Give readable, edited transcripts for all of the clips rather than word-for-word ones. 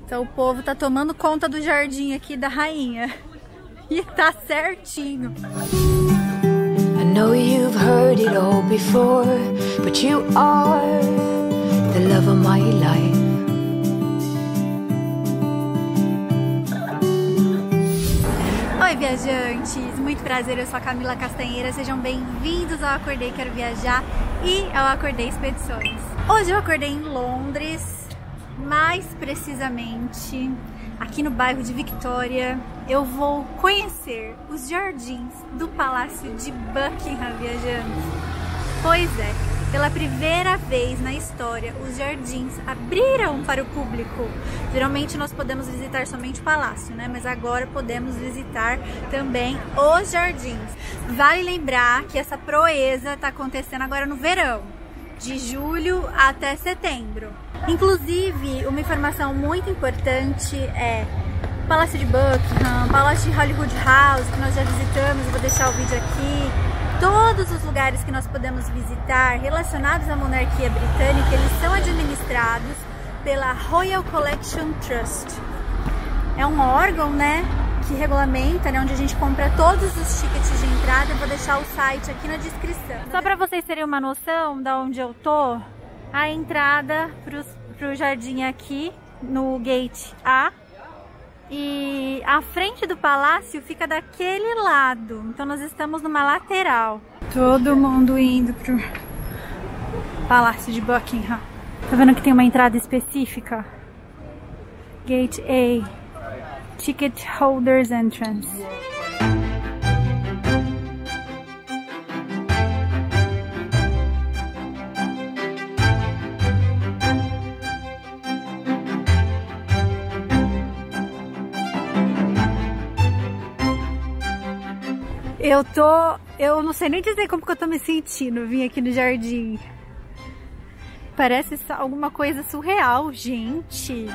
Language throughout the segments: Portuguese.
Então o povo tá tomando conta do jardim aqui da rainha. E tá certinho. I know you've heard it all before, but you are the love of my life. Oi, viajantes! Muito prazer, eu sou a Camila Castanheira. Sejam bem-vindos ao Acordei Quero Viajar e ao Acordei Expedições. Hoje eu acordei em Londres, mais precisamente aqui no bairro de Victoria. Eu vou conhecer os jardins do Palácio de Buckingham, viajantes. Pois é, pela primeira vez na história, os jardins abriram para o público. Geralmente nós podemos visitar somente o palácio, né? Mas agora podemos visitar também os jardins. Vale lembrar que essa proeza está acontecendo agora no verão, de julho até setembro. Inclusive, uma informação muito importante é Palácio de Buckingham, Palácio de Hollywood House, que nós já visitamos, eu vou deixar o vídeo aqui. Todos os lugares que nós podemos visitar relacionados à monarquia britânica, eles são administrados pela Royal Collection Trust. É um órgão, né, que regulamenta, né, onde a gente compra todos os tickets de entrada. Eu vou deixar o site aqui na descrição. Só para vocês terem uma noção de onde eu tô, a entrada pro jardim aqui no Gate A. E a frente do palácio fica daquele lado, então nós estamos numa lateral. Todo mundo indo pro Palácio de Buckingham. Tá vendo que tem uma entrada específica? Gate A, Ticket Holders Entrance. Eu não sei nem dizer como que eu tô me sentindo. Eu vim aqui no jardim. Parece alguma coisa surreal, gente.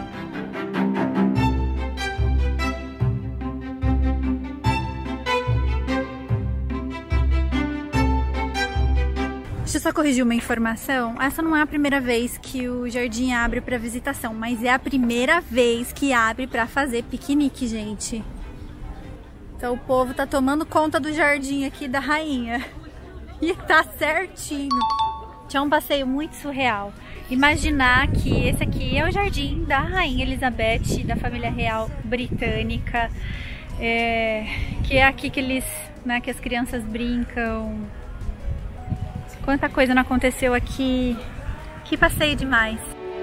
Deixa eu só corrigir uma informação. Essa não é a primeira vez que o jardim abre para visitação, mas é a primeira vez que abre para fazer piquenique, gente. Então o povo tá tomando conta do jardim aqui da rainha. E tá certinho. Tinha um passeio muito surreal. Imaginar que esse aqui é o jardim da rainha Elizabeth, da família real britânica. Que é aqui que eles, né, que as crianças brincam. Quanta coisa não aconteceu aqui. Que passeio demais.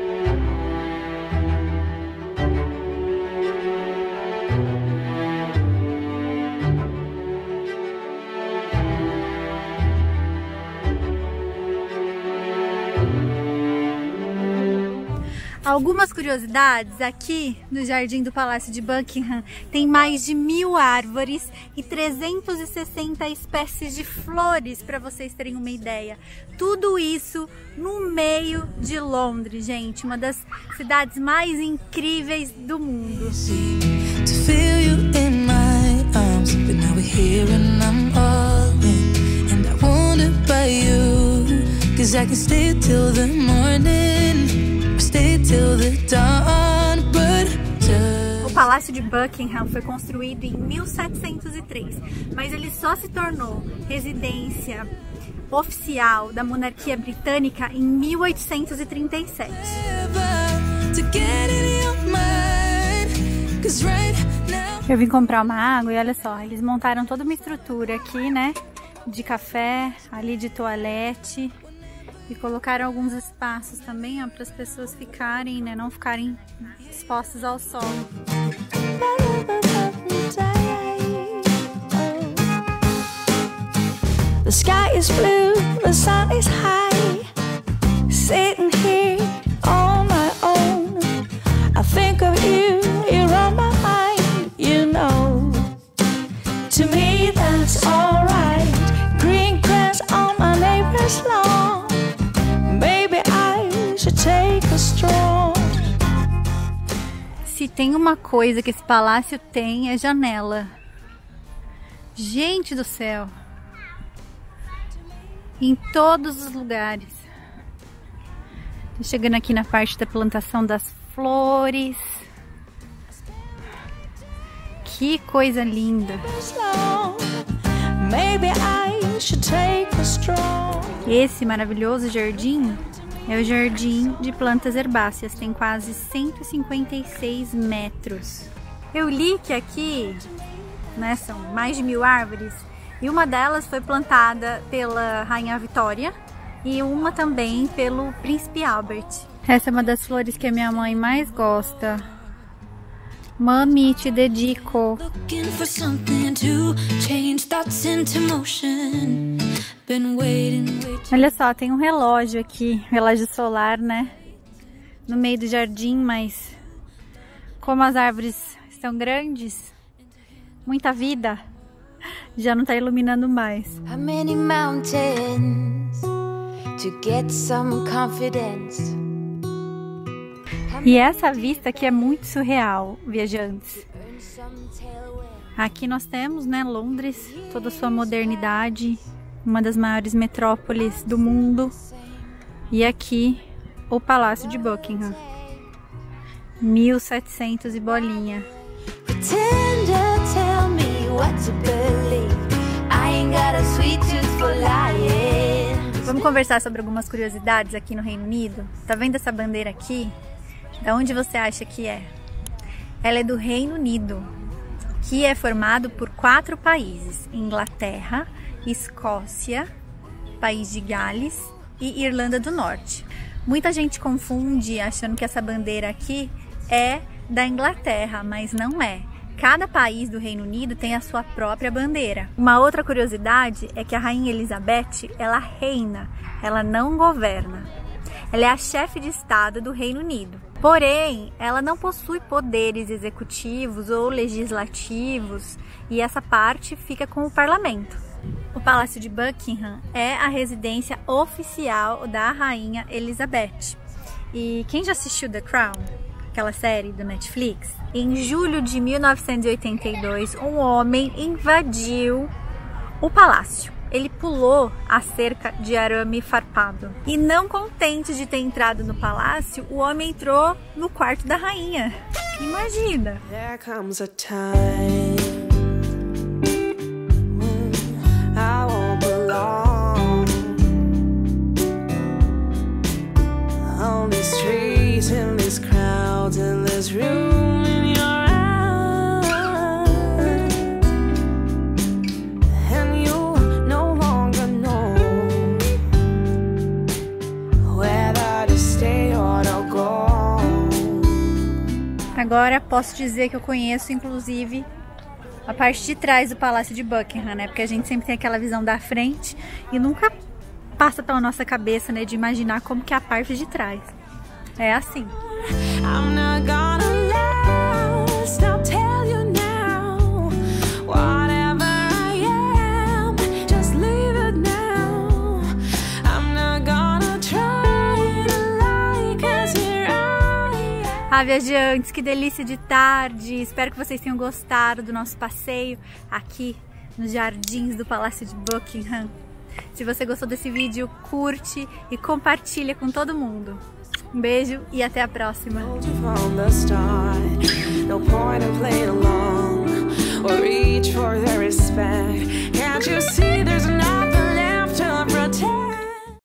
Algumas curiosidades: aqui no jardim do Palácio de Buckingham tem mais de 1000 árvores e 360 espécies de flores, para vocês terem uma ideia. Tudo isso no meio de Londres, gente, uma das cidades mais incríveis do mundo. O Palácio de Buckingham foi construído em 1703, mas ele só se tornou residência oficial da monarquia britânica em 1837. Eu vim comprar uma água e olha só, eles montaram toda uma estrutura aqui, né, de café, ali de toalete. E colocaram alguns espaços também, ó, para as pessoas ficarem, né, não ficarem expostas ao sol. The sky is blue, the sun is high. Sitting here on my own. I think of you, you're on my mind, you know. To me that's alright. Green grass on my neighbor's lawn. Se tem uma coisa que esse palácio tem, é janela. Gente do céu! Em todos os lugares. Tô chegando aqui na parte da plantação das flores. Que coisa linda! Esse maravilhoso jardim é o jardim de plantas herbáceas, tem quase 156 metros. Eu li que aqui, né, são mais de 1000 árvores e uma delas foi plantada pela Rainha Vitória e uma também pelo Príncipe Albert. Essa é uma das flores que a minha mãe mais gosta. Mami, te dedico. Olha só, tem um relógio aqui, relógio solar, né? No meio do jardim, mas como as árvores estão grandes, muita vida, já não tá iluminando mais. How many mountains to get some confidence? E essa vista aqui é muito surreal, viajantes. Aqui nós temos, né, Londres, toda a sua modernidade, uma das maiores metrópoles do mundo. E aqui o Palácio de Buckingham, 1700 e bolinha. Vamos conversar sobre algumas curiosidades aqui no Reino Unido. Tá vendo essa bandeira aqui? Da onde você acha que é? Ela é do Reino Unido, que é formado por 4 países: Inglaterra, Escócia, País de Gales e Irlanda do Norte. Muita gente confunde achando que essa bandeira aqui é da Inglaterra, mas não é. Cada país do Reino Unido tem a sua própria bandeira. Uma outra curiosidade é que a Rainha Elizabeth, ela reina, ela não governa. Ela é a chefe de Estado do Reino Unido. Porém, ela não possui poderes executivos ou legislativos e essa parte fica com o parlamento. O Palácio de Buckingham é a residência oficial da Rainha Elizabeth. E quem já assistiu The Crown, aquela série do Netflix, em julho de 1982, um homem invadiu o palácio. Ele pulou a cerca de arame farpado. E não contente de ter entrado no palácio, o homem entrou no quarto da rainha. Imagina! There comes a time when I won't belong on these streets, in these crowds, in this room, in your eyes. Agora posso dizer que eu conheço, inclusive, a parte de trás do Palácio de Buckingham, né? Porque a gente sempre tem aquela visão da frente e nunca passa pela nossa cabeça, né, de imaginar como que é a parte de trás. É assim. I'm not gonna last, I'll tell you now. Whatever I am, just leave it now. I'm not gonna try to lie, 'cause here I am. Ah, viajantes, que delícia de tarde. Espero que vocês tenham gostado do nosso passeio aqui nos jardins do Palácio de Buckingham. Se você gostou desse vídeo, curte e compartilha com todo mundo. Um beijo e até a próxima. No